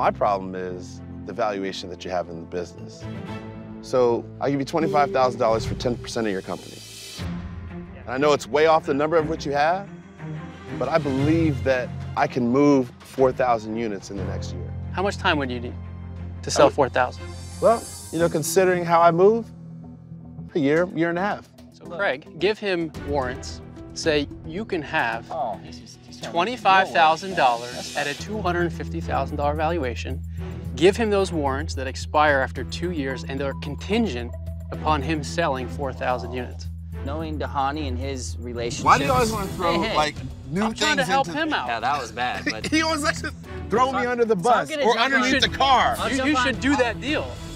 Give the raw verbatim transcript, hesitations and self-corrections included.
My problem is the valuation that you have in the business. So I give you twenty-five thousand dollars for ten percent of your company. And I know it's way off the number of what you have, but I believe that I can move four thousand units in the next year. How much time would you need to sell four thousand? Well, you know, considering how I move, a year, year and a half. So Craig, give him warrants. Say you can have Oh, he's, he's twenty-five thousand dollars at a two hundred fifty thousand dollar valuation. Give him those warrants that expire after two years and they're contingent upon him selling four thousand units. Knowing Dhani and his relationship. Why do you always want to throw Hey, hey. like new I'm things trying to help into him out. Yeah, that was bad, but He always likes to throw me under the so I'm bus gonna or jump underneath on- the car. I'll You, jump you on- should do that deal.